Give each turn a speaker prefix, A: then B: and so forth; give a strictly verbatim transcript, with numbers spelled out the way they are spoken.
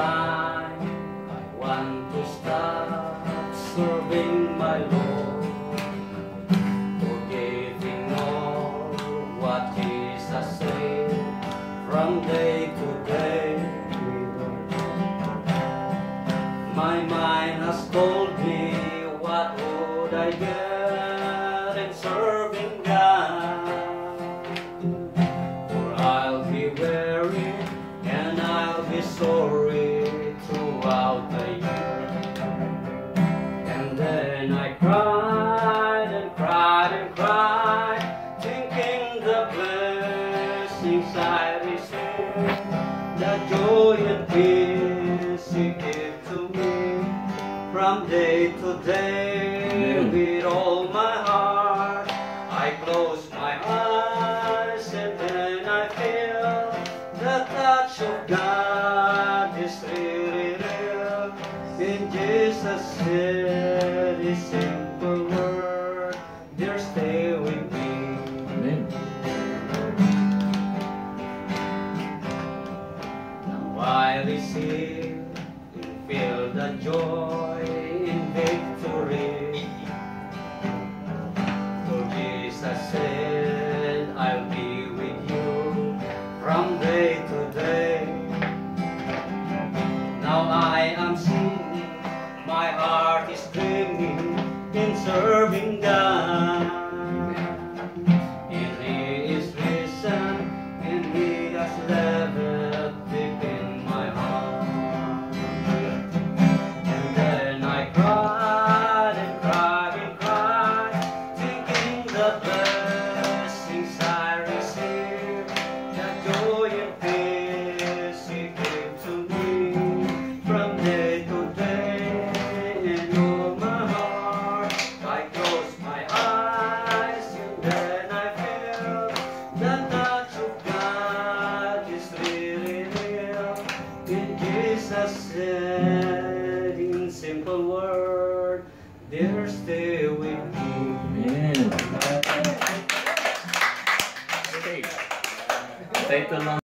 A: time I want to stop serving my Lord, forgetting all what Jesus said from day to day. My mind has told me, what would I get in serving God? For I'll be weary and I'll be sorry throughout the year. And then I cried and cried and cried, thinking the blessings I received, the joy and peace He gave to me from day to day. With all my heart I close my eyes, and then I feel the touch of God is really real. And Jesus said His simple word, dear, stay with me.
B: Amen.
A: Now I receive and feel the joy in victory. For Jesus said, I'll be with you from day to day. Now I am singing, my heart is dreaming in serving God. And He is risen, and He has left deep in my heart. And then I cried and cried and cried, thinking the blessings I received, the joy and peace He gave to me from day to day. And all my heart I close my eyes, and then I feel the touch of God is really real. And Jesus said in simple word, dear, stay with me.
B: Amen. Okay. Stay too long.